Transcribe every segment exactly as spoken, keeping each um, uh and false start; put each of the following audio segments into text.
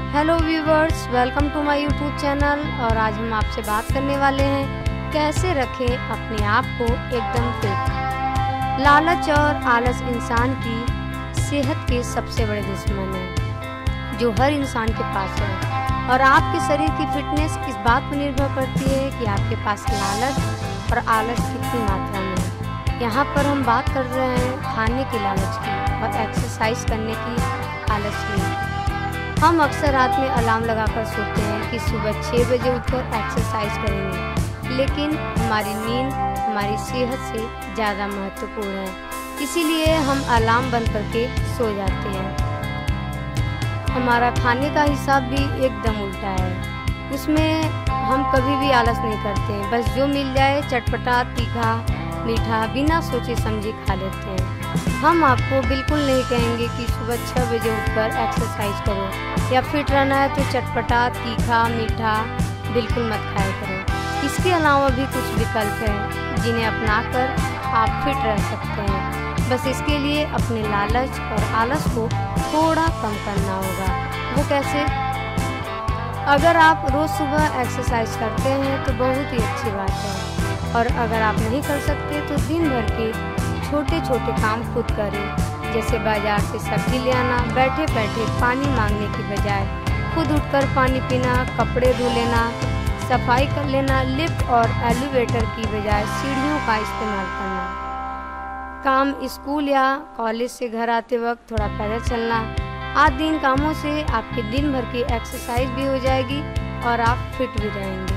Hello viewers, welcome to my YouTube channel. और आज हम आपसे बात करने वाले हैं कैसे रखें अपने आप को एकदम फिट। लालच और आलस इंसान की सेहत के सबसे बड़े दुश्मन हैं जो हर इंसान के पास है। और आपके शरीर की फिटनेस इस बात पर निर्भर करती है कि आपके पास लालच और आलस कितनी मात्रा में है। यहाँ पर हम बात कर रहे हैं खाने की लालच की और एक्सरसाइज करने की आलस की। हम अक्सर रात में अलार्म लगाकर सोते हैं कि सुबह छः बजे उठकर एक्सरसाइज करेंगे, लेकिन हमारी नींद हमारी सेहत से ज़्यादा महत्वपूर्ण है। इसीलिए हम अलार्म बंद करके सो जाते हैं। हमारा खाने का हिसाब भी एकदम उल्टा है। उसमें हम कभी भी आलस नहीं करते हैं, बस जो मिल जाए चटपटा तीखा मीठा बिना सोचे समझे खा लेते हैं। हम आपको बिल्कुल नहीं कहेंगे कि सुबह छः बजे उठकर एक्सरसाइज करो या फिट रहना है तो चटपटा तीखा मीठा बिल्कुल मत खाया करो। इसके अलावा भी कुछ विकल्प हैं जिन्हें अपनाकर आप फिट रह सकते हैं। बस इसके लिए अपने लालच और आलस को थोड़ा कम करना होगा। वो कैसे? अगर आप रोज़ सुबह एक्सरसाइज करते हैं तो बहुत ही अच्छी बात है, और अगर आप नहीं कर सकते तो दिन भर के छोटे छोटे काम खुद करें। जैसे बाजार से सब्जी ले आना, बैठे बैठे पानी मांगने की बजाय खुद उठकर पानी पीना, कपड़े धो लेना, सफाई कर लेना, लिफ्ट और एलिवेटर की बजाय सीढ़ियों का इस्तेमाल करना, काम स्कूल या कॉलेज से घर आते वक्त थोड़ा पैदल चलना आदि इन कामों से आपके दिन भर की एक्सरसाइज भी हो जाएगी और आप फिट भी रहेंगे।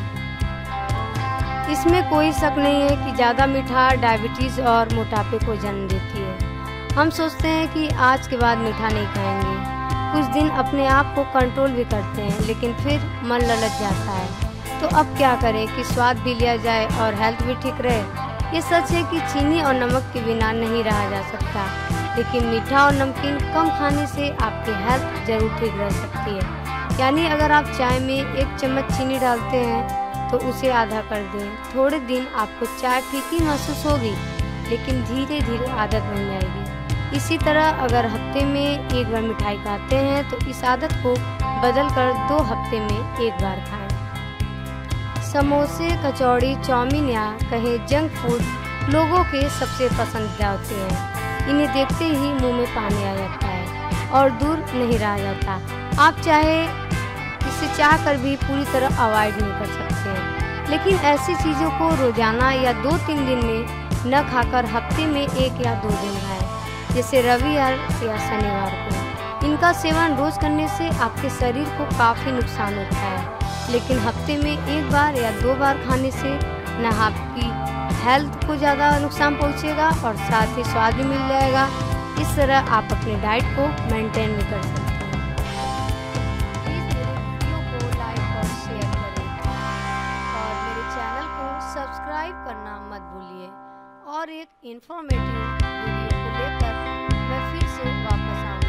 इसमें कोई शक नहीं है कि ज़्यादा मीठा डायबिटीज़ और मोटापे को जन्म देती है। हम सोचते हैं कि आज के बाद मीठा नहीं खाएंगे, कुछ दिन अपने आप को कंट्रोल भी करते हैं, लेकिन फिर मन ललच जाता है। तो अब क्या करें कि स्वाद भी लिया जाए और हेल्थ भी ठीक रहे। ये सच है कि चीनी और नमक के बिना नहीं रहा जा सकता, लेकिन मीठा और नमकीन कम खाने से आपकी हेल्थ जरूर ठीक रह सकती है। यानी अगर आप चाय में एक चम्मच चीनी डालते हैं तो उसे आधा कर दें। थोड़े दिन आपको चाय फीकी महसूस होगी, लेकिन धीरे धीरे आदत बन जाएगी। इसी तरह अगर हफ्ते में एक बार मिठाई खाते हैं तो इस आदत को बदलकर दो हफ्ते में एक बार खाएं। समोसे, कचौड़ी, चाउमीन या कहें जंक फूड लोगों के सबसे पसंदीदा होते हैं। इन्हें देखते ही मुंह में पानी आ जाता है और दूर नहीं रहा जाता। आप चाहे इसे चाह कर भी पूरी तरह अवॉइड नहीं कर सकते हैं, लेकिन ऐसी चीज़ों को रोजाना या दो तीन दिन में न खाकर हफ्ते में एक या दो दिन खाएं, जैसे रविवार या शनिवार को। इनका सेवन रोज करने से आपके शरीर को काफ़ी नुकसान होता है, लेकिन हफ्ते में एक बार या दो बार खाने से न आपकी हेल्थ को ज़्यादा नुकसान पहुँचेगा और साथ ही स्वाद भी मिल जाएगा। इस तरह आप अपनी डाइट को मेंटेन भी कर सकते हैं। सब्सक्राइब करना मत भूलिए। और एक इन्फॉर्मेटिव वीडियो को लेकर मैं फिर से वापस आऊँगा।